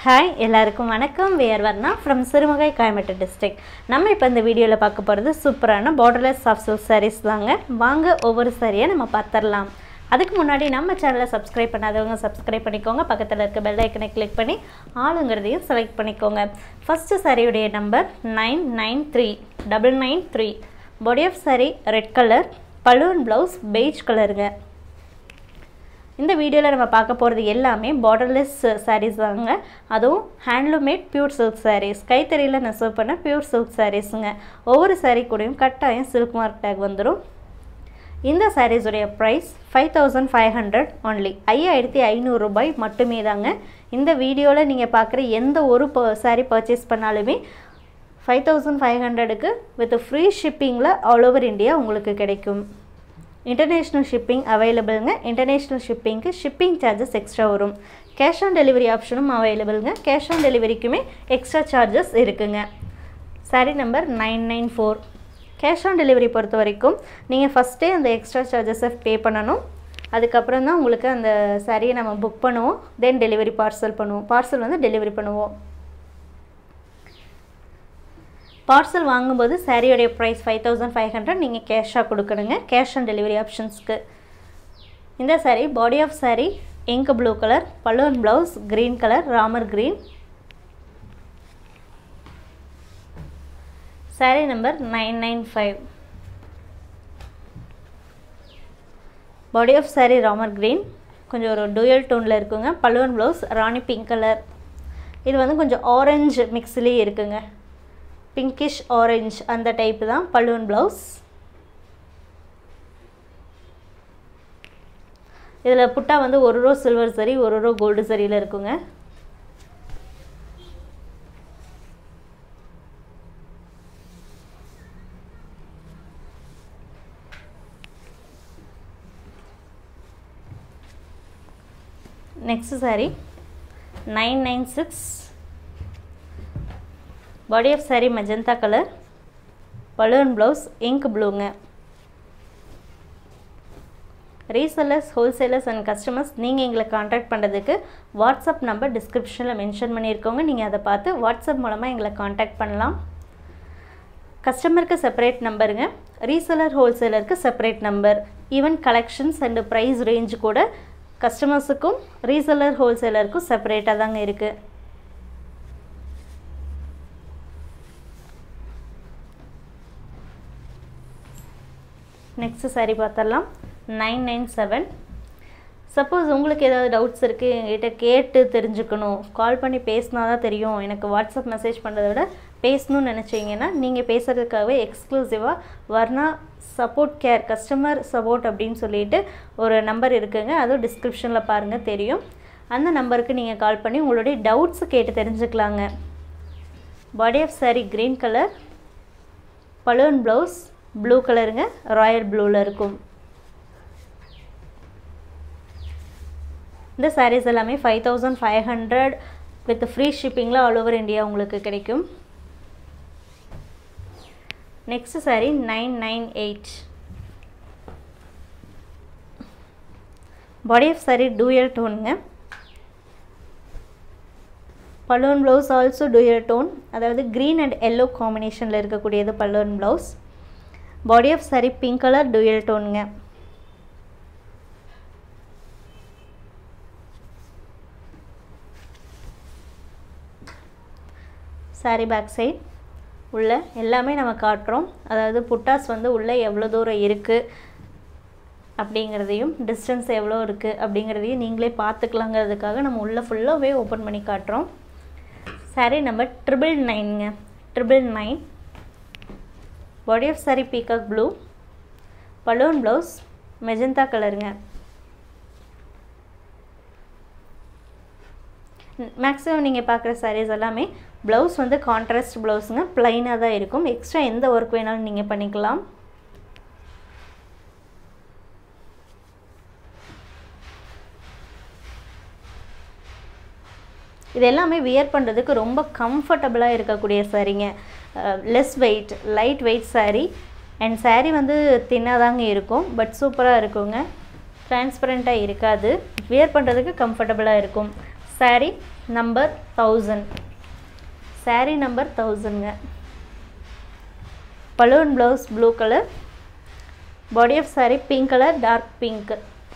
Hi எல்லாருக்கும் வணக்கம். We're Varna from Sirumugai Coimbatore district. நம்ம இப்போ இந்த வீடியோவில் பார்க்க போகிறது சூப்பரான பார்டர்லெஸ் சாஃப்ட் சில்க் சாரீஸ் தாங்க. வாங்க ஒவ்வொரு சாரியை நம்ம பார்த்துடலாம். அதுக்கு முன்னாடி நம்ம சேனலை சப்ஸ்கிரைப் பண்ணாதவங்க சப்ஸ்கிரைப் பண்ணிக்கோங்க. பக்கத்தில் இருக்க பெல் ஐக்கனை கிளிக் பண்ணி ஆளுங்கிறதையும் செலக்ட் பண்ணிக்கோங்க. ஃபஸ்ட்டு சாரியுடைய number 993993. Body of sari red colour, balloon blouse beige கலருங்க. இந்த வீடியோவில் நம்ம பார்க்க போகிறது எல்லாமே பார்டர்லெஸ் சாரீஸ் தாங்க. அதுவும் ஹேண்ட்லூமேட் பியூர் சில்க் சாரீஸ், கைத்தறியில் நெசவு பண்ண பியூர் சில்க் சாரீஸுங்க. ஒவ்வொரு சாரீ கூடயும் கட்டாயம் சில்க் மார்க் டேக் வந்துடும். இந்த சாரீஸுடைய ப்ரைஸ் 5500 ஒன்லி, 5500 ரூபாய் மட்டுமே தாங்க. இந்த வீடியோவில் நீங்கள் பார்க்குற எந்த ஒரு சாரீ பர்ச்சேஸ் பண்ணாலுமே 5500க்கு வித் ஃப்ரீ ஷிப்பிங்கில் ஆல் ஓவர் இந்தியா உங்களுக்கு கிடைக்கும். இன்டர்நேஷ்னல் ஷிப்பிங் அவைலபிளுங்க. இன்டர்நேஷ்னல் ஷிப்பிங்க்கு ஷிப்பிங் சார்ஜஸ் எக்ஸ்ட்ரா வரும். கேஷ் ஆன் டெலிவரி ஆப்ஷனும் அவைலபிளுங்க. கேஷ் ஆன் டெலிவரிக்குமே எக்ஸ்ட்ரா சார்ஜஸ் இருக்குங்க. Sari number 994. Cash on delivery பொறுத்த வரைக்கும் நீங்கள் ஃபஸ்ட்டே அந்த எக்ஸ்ட்ரா சார்ஜஸை பே பண்ணணும். அதுக்கப்புறம் தான் உங்களுக்கு அந்த சாரியை நம்ம புக் பண்ணுவோம். தென் டெலிவரி பார்சல் பண்ணுவோம். பார்சல் வந்து டெலிவரி பண்ணுவோம். பார்சல் வாங்கும்போது சாரியோடைய ப்ரைஸ் 5500, நீங்கள் கேஷாக கொடுக்கணுங்க. கேஷ் ஆன் டெலிவரி ஆப்ஷன்ஸ்க்கு. இந்த sari body of sari ink blue colour, balloon blouse green colour, Ramar green. Sari number 995. Body of sari Ramar green, கொஞ்சம் ஒரு டூயல் டோனில் இருக்குங்க. Balloon blouse rani pink colour. இது வந்து கொஞ்சம் ஆரஞ்சு மிக்ஸ்லேயே இருக்குங்க. பிங்கிஷ் ஆரஞ்ச் அந்த டைப்பு தான் பலூன் ப்ளவுஸ். இதில் புட்டா வந்து ஒரு ரோ சில்வர் சரி, ஒரு ரோ கோல்டு சரியில் இருக்குங்க. Next sari 996. Body of sari magenta colour, balloon blouse ink ப்ளூங்க. ரீசெல்லர்ஸ், ஹோல்சேலர்ஸ் அண்ட் கஸ்டமர்ஸ் நீங்கள் எங்களை கான்டாக்ட் பண்ணுறதுக்கு வாட்ஸ்அப் நம்பர் டிஸ்கிரிப்ஷனில் மென்ஷன் பண்ணியிருக்கோங்க. நீங்கள் அதை பார்த்து வாட்ஸ்அப் மூலமாக எங்களை கான்டாக்ட் பண்ணலாம். கஸ்டமருக்கு செப்பரேட் நம்பருங்க, ரீசெல்லர் ஹோல்சேலருக்கு separate number. Even collections and price range கூட கஸ்டமர்ஸுக்கும் ரீசெல்லர் ஹோல்சேலருக்கும் செப்பரேட்டாக தாங்க இருக்குது. நெக்ஸ்ட் சாரீ பார்த்தரலாம் 997. சப்போஸ் உங்களுக்கு ஏதாவது டவுட்ஸ் இருக்குது, என்கிட்ட கேட்டு தெரிஞ்சுக்கணும், கால் பண்ணி பேசினா தான் தெரியும், எனக்கு வாட்ஸ்அப் மெசேஜ் பண்ணுறதை விட பேசணும்னு நினச்சிங்கன்னா நீங்கள் பேசுகிறதுக்காகவே எக்ஸ்க்ளூசிவாக Varna support care customer support அப்படின்னு சொல்லிட்டு ஒரு நம்பர் இருக்குங்க. அதுவும் டிஸ்கிரிப்ஷனில் பாருங்கள் தெரியும். அந்த நம்பருக்கு நீங்கள் கால் பண்ணி உங்களுடைய டவுட்ஸ் கேட்டு தெரிஞ்சுக்கலாங்க. Body of saree green colour, balloon blouse blue கலருங்க, ராயல் ப்ளூவில் இருக்கும். இந்த சாரீஸ் எல்லாமே 5500 வித் ஃப்ரீ ஷிப்பிங்கில் ஆல் ஓவர் இந்தியா உங்களுக்கு கிடைக்கும். Next saree 998. Body of saree dual டோனுங்க. பலூன் ப்ளவுஸ் ஆல்சோ டூயல் டோன், அதாவது க்ரீன் அண்ட் எல்லோ காம்பினேஷனில் இருக்கக்கூடியது பலூன் blouse. Body of saree pink colour dual டோனுங்க. சாரீ பேக் சைட் உள்ள எல்லாமே நம்ம காட்டுறோம். அதாவது புட்டாஸ் வந்து உள்ளே எவ்வளோ தூரம் இருக்குது அப்படிங்கிறதையும், டிஸ்டன்ஸ் எவ்வளோ இருக்குது அப்படிங்கிறதையும் நீங்களே பார்த்துக்கலாங்கிறதுக்காக நம்ம உள்ளே ஃபுல்லாகவே ஓப்பன் பண்ணி காட்டுறோம். சாரீ நம்பர் 999ங்க. 999. Body of saree peacock blue, பலூன் ப்ளவுஸ் மெஜந்தா கலருங்க. மேக்ஸிமம் நீங்கள் பார்க்குற சாரீஸ் எல்லாமே ப்ளவுஸ் வந்து கான்ட்ராஸ்ட் ப்ளவுஸுங்க, ப்ளைனாக தான் இருக்கும். எக்ஸ்ட்ரா எந்த ஒர்க் வேணாலும் நீங்கள் பண்ணிக்கலாம். இது எல்லாமே வியர் பண்ணுறதுக்கு ரொம்ப கம்ஃபர்டபுளாக இருக்கக்கூடிய சாரீங்க. Less weight, light weight saree. And saree வந்து தின்னாக தாங்க இருக்கும், பட் சூப்பராக இருக்குங்க. டிரான்ஸ்பரண்ட்டாக இருக்காது, வியர் பண்ணுறதுக்கு கம்ஃபர்டபுளாக இருக்கும். சாரீ நம்பர் 1000. saree நம்பர் 1000ங்க. Pallu and blouse blue colour. Body of saree pink colour, dark pink.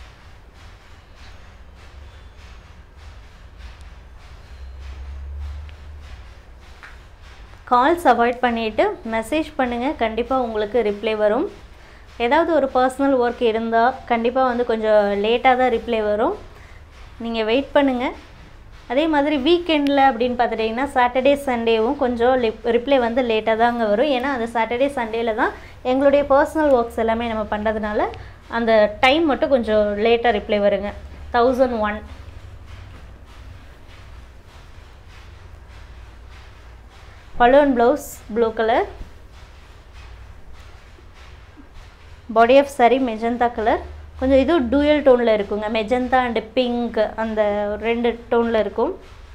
Calls avoid பண்ணிவிட்டு மெசேஜ் பண்ணுங்கள், கண்டிப்பாக உங்களுக்கு ரிப்ளை வரும். ஏதாவது ஒரு பர்சனல் ஒர்க் இருந்தால் கண்டிப்பாக வந்து கொஞ்சம் லேட்டாக தான் ரிப்ளை வரும், நீங்கள் வெயிட் பண்ணுங்கள். அதே மாதிரி வீக்கெண்டில் அப்படின்னு பார்த்துட்டிங்கன்னா சாட்டர்டே சண்டேவும் கொஞ்சம் ரிப்ளை வந்து லேட்டாக தாங்க வரும். ஏன்னா அந்த சாட்டர்டே சண்டேயில் தான் எங்களுடைய பர்சனல் ஒர்க்ஸ் எல்லாமே நம்ம பண்ணுறதுனால அந்த டைம் மட்டும் கொஞ்சம் லேட்டாக ரிப்ளை வருங்க. 1001. Pallu and blouse blue colour. Body of saree magenta colour. கொஞ்சம் இது டூயல் டோனில் இருக்குங்க, மெஜந்தா அண்டு பிங்க் அந்த 2 டோனில் இருக்கும்.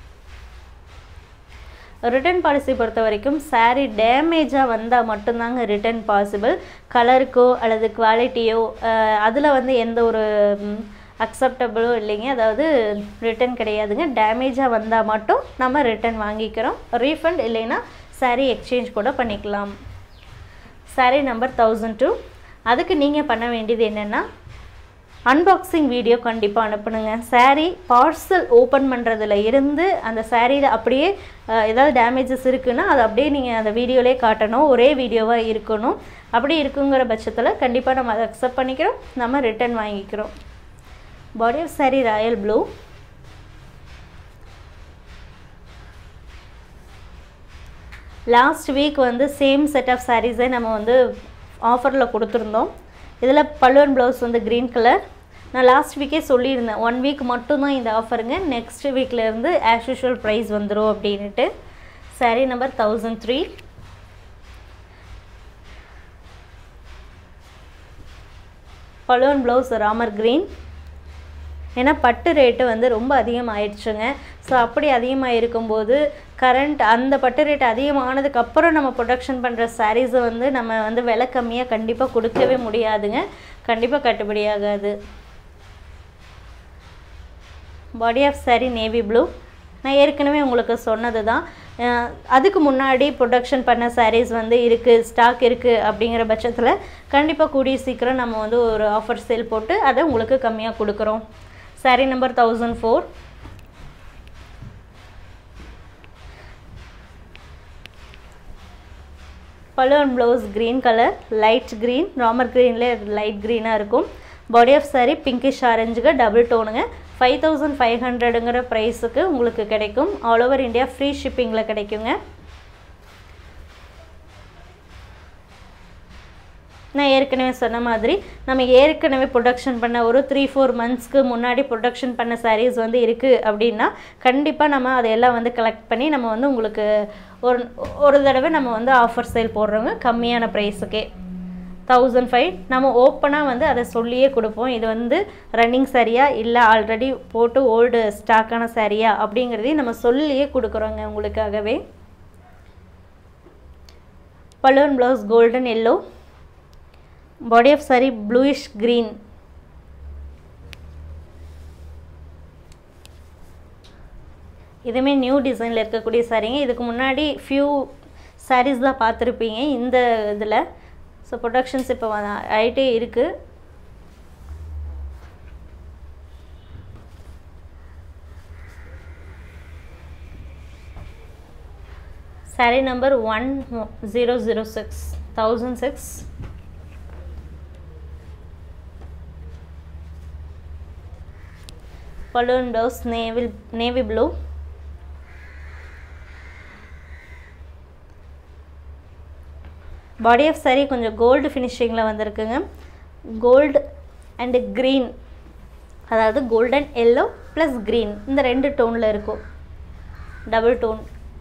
ரிட்டர்ன் பாலிசி பொறுத்த வரைக்கும் saree டேமேஜாக வந்தால் மட்டும்தாங்க ரிட்டர்ன் பாசிபிள். கலருக்கோ அல்லது குவாலிட்டியோ அதில் வந்து எந்த ஒரு அக்செப்டபிளோ இல்லைங்க, அதாவது ரிட்டன் கிடையாதுங்க. டேமேஜாக வந்தால் மட்டும் நம்ம ரிட்டன் வாங்கிக்கிறோம். ரீஃபண்ட் இல்லைன்னா saree எக்ஸ்சேஞ்ச் கூட பண்ணிக்கலாம். saree number 1002. அதுக்கு நீங்கள் பண்ண வேண்டியது என்னென்னா அன்பாக்சிங் வீடியோ கண்டிப்பாக அனுப்பணுங்க. saree பார்சல் ஓப்பன் பண்ணுறதுல இருந்து அந்த சாரியில் அப்படியே ஏதாவது டேமேஜஸ் இருக்குன்னா அது அப்படியே நீங்கள் அந்த வீடியோலேயே காட்டணும், ஒரே வீடியோவாக இருக்கணும். அப்படி இருக்குங்கிற பட்சத்தில் கண்டிப்பாக நம்ம அதை அக்செப்ட் பண்ணிக்கிறோம், நம்ம ரிட்டன் வாங்கிக்கிறோம். Body of saree royal blue. Last week வந்து சேம் செட் ஆஃப் சாரீஸை நம்ம வந்து ஆஃபரில் கொடுத்துருந்தோம். இதில் பல்லு அண்ட் ப்ளவுஸ் வந்து க்ரீன் கலர். நான் லாஸ்ட் வீக்கே சொல்லியிருந்தேன் 1 வீக் மட்டும்தான் இந்த ஆஃபருங்க, நெக்ஸ்ட் வீக்லேருந்து ஆஸ் யூஷுவல் ப்ரைஸ் வந்துடும் அப்படின்ட்டு. saree number 1003. Pallu and blouse Ramar green. ஏன்னா பட்டு ரேட்டு வந்து ரொம்ப அதிகமாகிடுச்சுங்க. ஸோ அப்படி அதிகமாக இருக்கும்போது கரண்ட் அந்த பட்டு ரேட் அதிகமானதுக்கப்புறம் நம்ம ப்ரொடக்ஷன் பண்ணுற சாரீஸை வந்து நம்ம வந்து விலை கம்மியாக கண்டிப்பாக கொடுக்கவே முடியாதுங்க, கண்டிப்பாக கட்டுப்படியாகாது. Body of saree navy blue. நான் ஏற்கனவே உங்களுக்கு சொன்னது தான், அதுக்கு முன்னாடி ப்ரொடக்ஷன் பண்ண சாரீஸ் வந்து இருக்குது, ஸ்டாக் இருக்குது அப்படிங்கிற பட்சத்தில் கண்டிப்பாக கூடிய சீக்கிரம் நம்ம வந்து ஒரு ஆஃபர் சேல் போட்டு அதை உங்களுக்கு கம்மியாக கொடுக்குறோம். saree number 1004. Pallu and blouse green colour, light green, Ramar க்ரீன்லேயே லைட் க்ரீனாக இருக்கும். பாடி ஆஃப் saree பிங்கிஷ் ஆரஞ்சுக்கு டபுள் டோனுங்க. 5500ங்கிற ப்ரைஸுக்கு உங்களுக்கு கிடைக்கும். ஆல் ஓவர் இந்தியா ஃப்ரீ ஷிப்பிங்கில் கிடைக்குங்க. நான் ஏற்கனவே சொன்ன மாதிரி நம்ம ஏற்கனவே ப்ரொடக்ஷன் பண்ண ஒரு 3-4 மந்த்ஸ்க்கு முன்னாடி ப்ரொடக்ஷன் பண்ண சாரீஸ் வந்து இருக்குது அப்படின்னா கண்டிப்பாக நம்ம அதையெல்லாம் வந்து கலெக்ட் பண்ணி நம்ம வந்து உங்களுக்கு ஒரு தடவை நம்ம வந்து ஆஃபர் சேல் போடுறோங்க கம்மியான ப்ரைஸுக்கே. 1005. நம்ம ஓப்பனாக வந்து அதை சொல்லியே கொடுப்போம், இது வந்து ரன்னிங் சாரியா இல்லை ஆல்ரெடி போட்டு ஓல்டு ஸ்டாக்கான சாரியா அப்படிங்கிறதையும் நம்ம சொல்லியே கொடுக்குறோங்க உங்களுக்காகவே. Pallu and blouse golden yellow. Body of saree bluish green. இதுவுமே நியூ டிசைனில் இருக்கக்கூடிய சாரீங்க. இதுக்கு முன்னாடி ஃபியூ சாரீஸ் தான் பார்த்துருப்பீங்க இந்த இதில். ஸோ ப்ரொடக்ஷன்ஸ் இப்போ ஆகிட்டே இருக்குது. saree number 1006. 1006. Pallu and blouse navy blue. Body of saree கொஞ்சம் கோல்டு ஃபினிஷிங்கில் வந்திருக்குங்க. கோல்டு அண்டு க்ரீன், அதாவது கோல்டன் எல்லோ ப்ளஸ் க்ரீன் இந்த 2 டோனில் இருக்கும், டபுள் டோன்.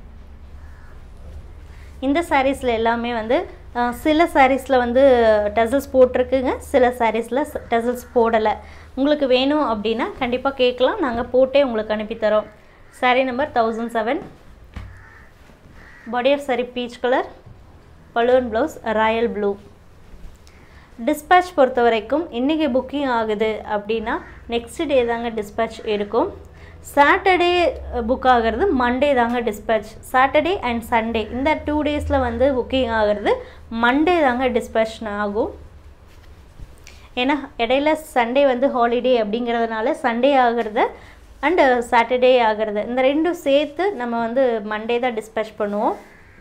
இந்த சாரீஸில் எல்லாமே வந்து சில சாரீஸில் வந்து டசல்ஸ் போட்டிருக்குங்க, சில சாரீஸில் டசல்ஸ் போடலை. உங்களுக்கு வேணும் அப்படின்னா கண்டிப்பாக கேட்கலாம், நாங்கள் போட்டே உங்களுக்கு அனுப்பித்தரோம். saree number 1007. Body of saree peach colour. Pallu and blouse royal blue. Dispatch பொறுத்த வரைக்கும் இன்றைக்கி புக்கிங் ஆகுது அப்படின்னா நெக்ஸ்ட் டே தாங்க டிஸ்பேட்ச் இருக்கும். சாட்டர்டே புக் ஆகிறது, மண்டே தாங்க டிஸ்பேச். சாட்டர்டே அண்ட் சண்டே இந்த 2 டேஸில் வந்து புக்கிங் ஆகிறது, மண்டே தாங்க டிஸ்பேச் ஆகும். ஏன்னா இடையில சண்டே வந்து ஹாலிடே அப்படிங்கிறதுனால சண்டே ஆகிறது அண்டு சாட்டர்டே ஆகிறது, இந்த ரெண்டும் சேர்த்து நம்ம வந்து மண்டே தான் டிஸ்பேச் பண்ணுவோம்.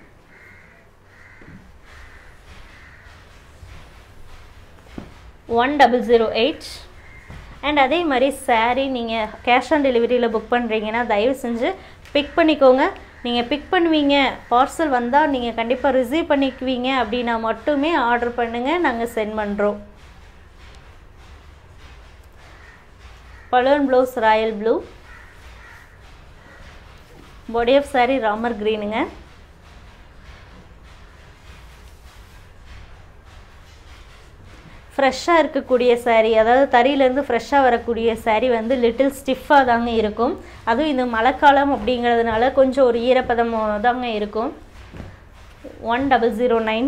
$1008. அண்ட் அதே மாதிரி சாரீ நீங்கள் கேஷ் ஆன் டெலிவரியில் புக் பண்ணுறீங்கன்னா தயவு செஞ்சு பிக் பண்ணிக்கோங்க. நீங்கள் பிக் பண்ணுவீங்க, பார்சல் வந்தால் நீங்கள் கண்டிப்பாக ரிசீவ் பண்ணிக்குவீங்க அப்படின்னா மட்டுமே ஆர்டர் பண்ணுங்கள், நாங்கள் சென்ட் பண்ணுறோம். பலூன் blouse royal blue, body of sari Ramar க்ரீனுங்க. ஃப்ரெஷ்ஷாக இருக்கக்கூடிய சாரீ, அதாவது தறியிலேருந்து ஃப்ரெஷ்ஷாக வரக்கூடிய சாரீ வந்து லிட்டில் ஸ்டிஃபாக தாங்க இருக்கும். அதுவும் இது மழைக்காலம் அப்படிங்கிறதுனால கொஞ்சம் ஒரு ஈரப்பதம் தாங்க இருக்கும். 1009.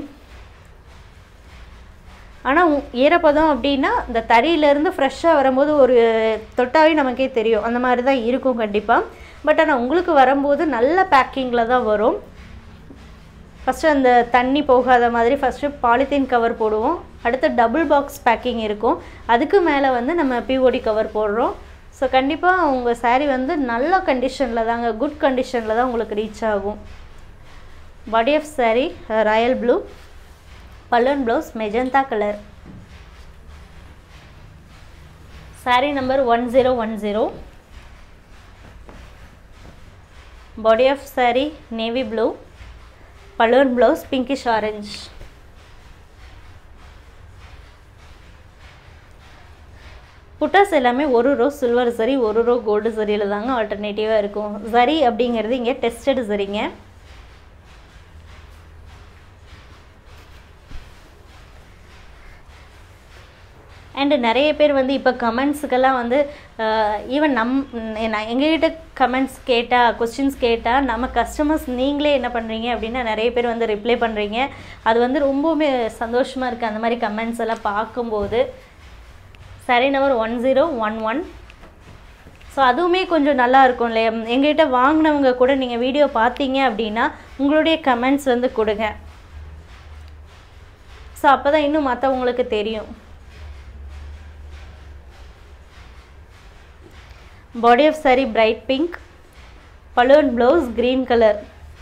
ஆனால் ஈரப்பதம் அப்படின்னா இந்த தறியிலேருந்து ஃப்ரெஷ்ஷாக வரும்போது ஒரு தொட்டாவே நமக்கே தெரியும், அந்த மாதிரி தான் இருக்கும் கண்டிப்பாக. பட் ஆனால் உங்களுக்கு வரும்போது நல்ல பேக்கிங்கில் தான் வரும். ஃபஸ்ட்டு அந்த தண்ணி போகாத மாதிரி ஃபஸ்ட்டு பாலித்தீன் கவர் போடுவோம், அடுத்து டபுள் பாக்ஸ் பேக்கிங் இருக்கும், அதுக்கு மேலே வந்து நம்ம பிஓடி கவர் போடுறோம். ஸோ கண்டிப்பாக உங்கள் சாரீ வந்து நல்ல கண்டிஷனில் தாங்க, குட் கண்டிஷனில் தான் உங்களுக்கு ரீச் ஆகும். Body of saree royal blue, பலூன் blouse magenta colour. Saree number 1010. Body of saree navy blue, பலூன் ப்ளவுஸ் பிங்கிஷ் ஆரஞ்ச். புட்டாஸ் எல்லாமே ஒரு ரோ சில்வர் சரி, ஒரு ரோ கோல்டு சரியில் தாங்க ஆல்டர்னேட்டிவாக இருக்கும். சரி அப்படிங்கிறது இங்கே டெஸ்டட் சரிங்க. அண்டு நிறைய பேர் வந்து இப்போ கமெண்ட்ஸுக்கெல்லாம் வந்து ஈவன் எங்ககிட்ட கமெண்ட்ஸ் கேட்டால், கொஸ்டின்ஸ் கேட்டால் நம்ம கஸ்டமர்ஸ் நீங்களே என்ன பண்ணுறீங்க அப்படின்னா நிறைய பேர் வந்து ரிப்ளை பண்ணுறீங்க. அது வந்து ரொம்பவுமே சந்தோஷமாக இருக்குது அந்த மாதிரி கமெண்ட்ஸ் எல்லாம் பார்க்கும்போது. சாரீ நம்பர் 1011. ஸோ அதுவுமே கொஞ்சம் நல்லா இருக்கும் இல்லையா, எங்ககிட்ட வாங்கினவங்க கூட நீங்கள் வீடியோ பார்த்தீங்க அப்படின்னா உங்களுடைய கமெண்ட்ஸ் வந்து கொடுங்க. ஸோ அப்போ தான் இன்னும் மற்றவங்களுக்கு தெரியும். Body of saree bright pink, பலூன் blouse green colour.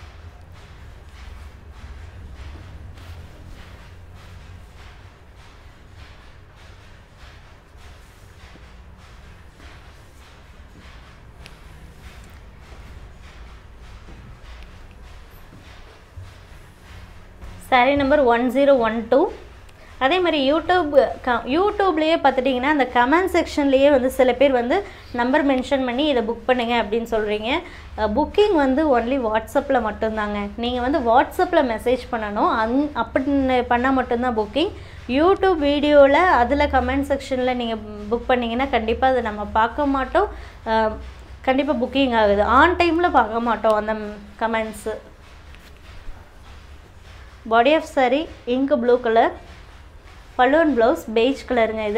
Saree number 1012. அதே மாதிரி யூடியூப்லேயே பார்த்துட்டிங்கன்னா அந்த கமெண்ட் செக்ஷன்லேயே வந்து சில பேர் வந்து நம்பர் மென்ஷன் பண்ணி இதை புக் பண்ணுங்கள் அப்படின்னு சொல்கிறீங்க. புக்கிங் வந்து ஒன்லி வாட்ஸ்அப்பில் மட்டும்தாங்க. நீங்கள் வந்து வாட்ஸ்அப்பில் மெசேஜ் பண்ணணும், அப்படி பண்ணால் மட்டும்தான் புக்கிங். யூடியூப் வீடியோவில் அதில் கமெண்ட் செக்ஷனில் நீங்கள் புக் பண்ணிங்கன்னா கண்டிப்பாக அதை நம்ம பார்க்க மாட்டோம், கண்டிப்பாக புக்கிங் ஆகுது. ஆன் டைமில் பார்க்க மாட்டோம் அந்த comments. Body of sari ink blue colour, balloon blouse beige கலருங்க இது.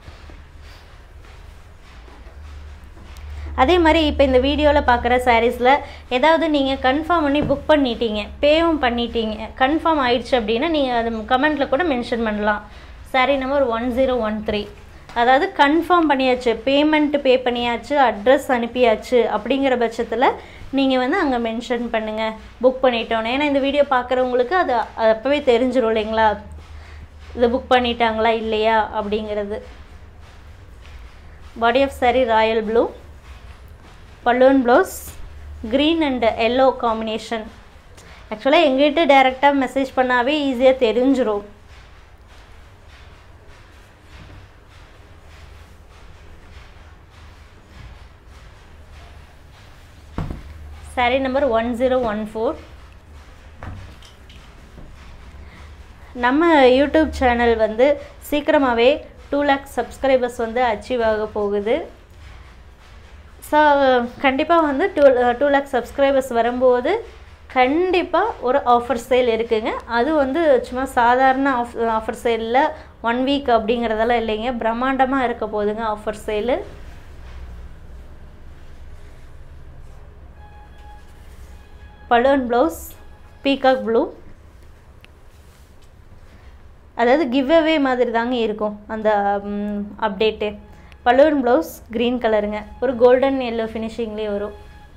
அதே மாதிரி இப்போ இந்த வீடியோவில் பார்க்குற சாரீஸில் ஏதாவது நீங்கள் கன்ஃபார்ம் பண்ணி புக் பண்ணிட்டீங்க, பேவும் பண்ணிட்டீங்க, கன்ஃபார்ம் ஆயிடுச்சு அப்படின்னா நீங்கள் அது கமெண்ட்டில் கூட மென்ஷன் பண்ணலாம். சாரீ நம்பர் 1013. அதாவது கன்ஃபார்ம் பண்ணியாச்சு, பேமெண்ட்டு பே பண்ணியாச்சு, அட்ரஸ் அனுப்பியாச்சு அப்படிங்கிற பட்சத்தில் நீங்கள் வந்து அங்கே மென்ஷன் பண்ணுங்கள் புக் பண்ணிட்டோன்னு. ஏன்னா இந்த வீடியோ பார்க்குறவங்களுக்கு அது அப்போவே தெரிஞ்சிடும் இல்லைங்களா, இது புக் பண்ணிட்டாங்களா இல்லையா அப்படிங்கிறது. Body of saree royal blue, பலூன் blouse green and yellow combination. ஆக்சுவலாக எங்கிட்ட டைரெக்டாக மெசேஜ் பண்ணாவே ஈஸியாக தெரிஞ்சிடும். சாரீ நம்பர் 1014. நம்ம யூடியூப் சேனல் வந்து சீக்கிரமாகவே 2 lakh சப்ஸ்கிரைபர்ஸ் வந்து அச்சீவ் ஆக போகுது. ஸோ கண்டிப்பாக வந்து 2 lakh சப்ஸ்கிரைபர்ஸ் வரும்போது கண்டிப்பாக ஒரு ஆஃபர் சேல் இருக்குங்க. அது வந்து சும்மா சாதாரண ஆஃபர் சேலில் 1 வீக் அப்படிங்கிறதெல்லாம் இல்லைங்க, பிரம்மாண்டமாக இருக்க போகுதுங்க offer sale. Pallu and blouse peacock blue. அதாவது கிவ் அவே மாதிரி தாங்க இருக்கும் அந்த அப்டேட்டு. பல்லு அண்ட் ப்ளவுஸ் க்ரீன் கலருங்க, ஒரு கோல்டன் எல்லோ ஃபினிஷிங்லேயே வரும்.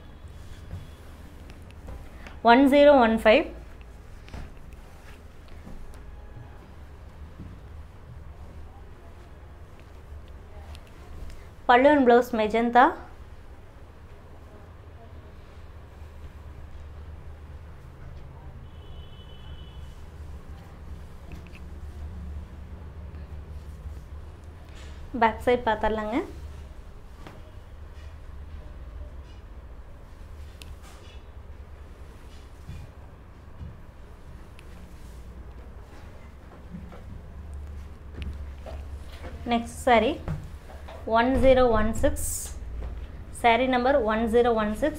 1015. Pallu and blouse magenta. Back side பார்த்துடலாங்க. Next saree 1016, saree number 1016.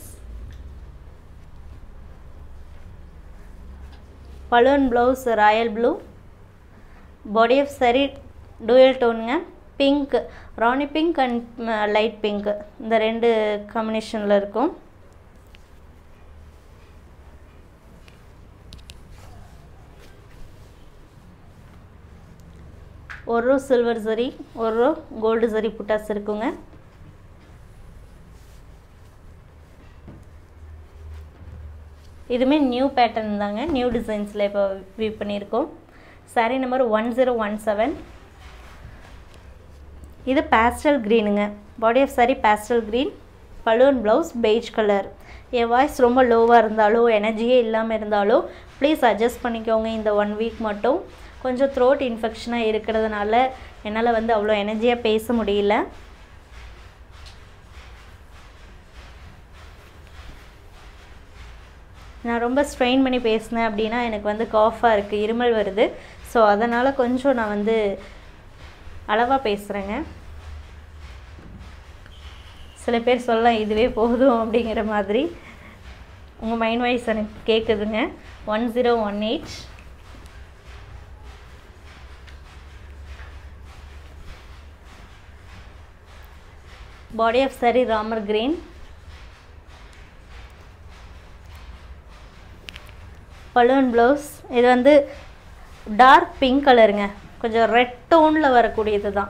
Pallu and blouse royal blue. Body of saree dual டோனுங்க, pink, Rani pink and light pink, இந்த ரெண்டு காம்பினேஷனில் இருக்கும். ஒரு ரோ சில்வர் சரி, ஒரு ரோ கோல்டு சரி புட்டாஸ் இருக்குங்க. இதுவுமே நியூ பேட்டர்ன் தாங்க, நியூ டிசைன்ஸில் இப்போ வியூ பண்ணியிருக்கோம். சாரீ நம்பர் 1017. இது பேஸ்டல் க்ரீனுங்க. Body of saree pastel green. Pallu and blouse beige colour. என் வாய்ஸ் ரொம்ப லோவாக இருந்தாலோ எனர்ஜியே இல்லாமல் இருந்தாலோ ப்ளீஸ் அட்ஜஸ்ட் பண்ணிக்கோங்க. இந்த 1 வீக் மட்டும் கொஞ்சம் த்ரோட் இன்ஃபெக்ஷனாக இருக்கிறதுனால என்னால் வந்து அவ்வளோ எனர்ஜியாக பேச முடியல. நான் ரொம்ப ஸ்ட்ரெயின் பண்ணி பேசினேன் அப்படின்னா எனக்கு வந்து காஃபாக இருக்குது, இருமல் வருது. ஸோ அதனால் கொஞ்சம் நான் வந்து அளவாக பேசுகிறேங்க. சில பேர் சொல்லலாம் இதுவே போதும் அப்படிங்கிற மாதிரி. உங்கள் மைண்ட் வாய்ஸ் எனக்கு கேட்குதுங்க. 1018. Body of saree Ramar green. Pallu and blouse இது வந்து டார்க் பிங்க் கலருங்க, கொஞ்சம் ரெட் டோனில் வரக்கூடியது தான்.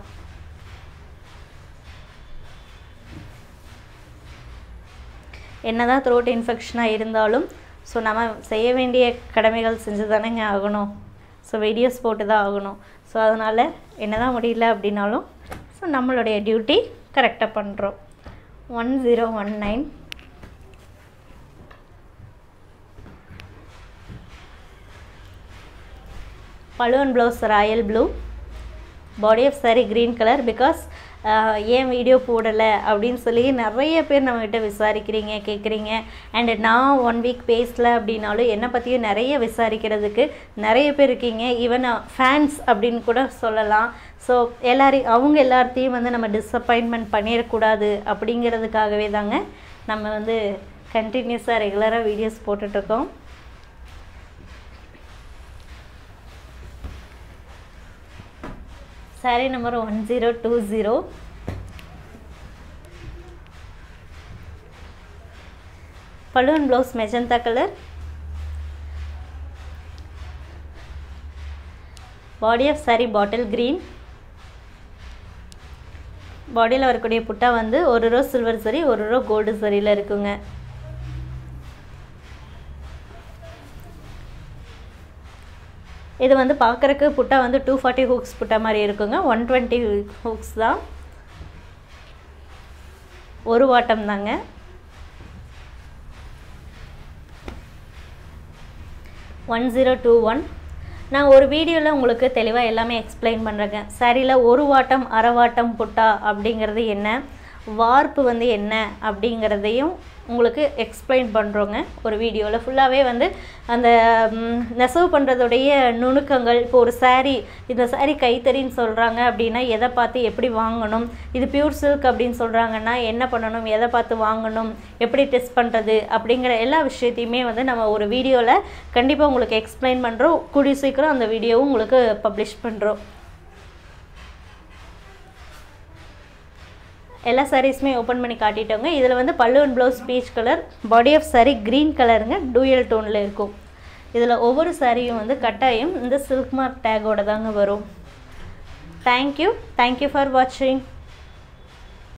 என்னதான் த்ரோட் இன்ஃபெக்ஷனாக இருந்தாலும் ஸோ நம்ம செய்ய வேண்டிய கடமைகள் செஞ்சு தானேங்க ஆகணும். ஸோ வீடியோஸ் போட்டு தான் ஆகணும். ஸோ அதனால் என்ன தான் முடியல அப்படின்னாலும் ஸோ நம்மளுடைய டியூட்டி கரெக்டாக பண்ணுறோம். 1019. Pallu and blouse royal blue. Body of saree green colour. Because ஏன் வீடியோ போடலை அப்படின்னு சொல்லி நிறைய பேர் நம்மகிட்ட விசாரிக்கிறீங்க, கேட்குறீங்க. அண்டு நான் 1 வீக் பேசலை அப்படின்னாலும் என்னை பற்றியும் நிறைய விசாரிக்கிறதுக்கு நிறைய பேர் இருக்கீங்க. ஈவன் ஃபேன்ஸ் அப்படின்னு கூட சொல்லலாம். ஸோ அவங்க எல்லாத்தையும் வந்து நம்ம டிஸப்பாயின்மெண்ட் பண்ணிடக்கூடாது அப்படிங்கிறதுக்காகவே தாங்க நம்ம வந்து கண்டினியூஸாக ரெகுலராக வீடியோஸ் போட்டுட்ருக்கோம். Saree number 1020. Pallu and blouse magenta colour. Body of saree bottle green. பாடியில் வரக்கூடிய புட்டா வந்து ஒரு ரோ சில்வர் சரி, ஒரு ரோ கோல்டு சரியில் இருக்குங்க. இது வந்து பார்க்குறக்கு புட்டா வந்து 240 ஹூக்ஸ் புட்டா மாதிரி இருக்குங்க. 120 ஹூக்ஸ் தான், ஒரு வாட்டம் தாங்க. $1021. நான் ஒரு வீடியோவில் உங்களுக்கு தெளிவாக எல்லாமே எக்ஸ்பிளைன் பண்ணுறேங்க. சாரியில் ஒரு வாட்டம் அரை வாட்டம் புட்டா அப்படிங்கிறது என்ன, வார்ப்பு வந்து என்ன அப்படிங்கிறதையும் உங்களுக்கு எக்ஸ்பிளைன் பண்ணுறோங்க ஒரு வீடியோவில். ஃபுல்லாகவே வந்து அந்த நெசவு பண்ணுறதுடைய நுணுக்கங்கள். இப்போ ஒரு சாரீ, இந்த சாரீ கைத்தறின்னு சொல்கிறாங்க அப்படின்னா எதை பார்த்து எப்படி வாங்கணும், இது பியூர் சில்க் அப்படின்னு சொல்கிறாங்கன்னா என்ன பண்ணணும், எதை பார்த்து வாங்கணும், எப்படி டெஸ்ட் பண்ணுறது அப்படிங்கிற எல்லா விஷயத்தையுமே வந்து நம்ம ஒரு வீடியோவில் கண்டிப்பாக உங்களுக்கு எக்ஸ்பிளைன் பண்ணுறோம். கூடிய சீக்கிரம் அந்த வீடியோவும் உங்களுக்கு பப்ளிஷ் பண்ணுறோம். எல்லா சாரீஸுமே ஓப்பன் பண்ணி காட்டிட்டோங்க. இதில் வந்து pallu and blouse peach colour, body of saree green கலருங்க, டூயல் டோனில் இருக்கும். இதில் ஒவ்வொரு சாரியும் வந்து கட்டாயம் இந்த சில்க் மார்க் டேக்கோட தாங்க வரும். தேங்க்யூ ஃபார் வாட்சிங்.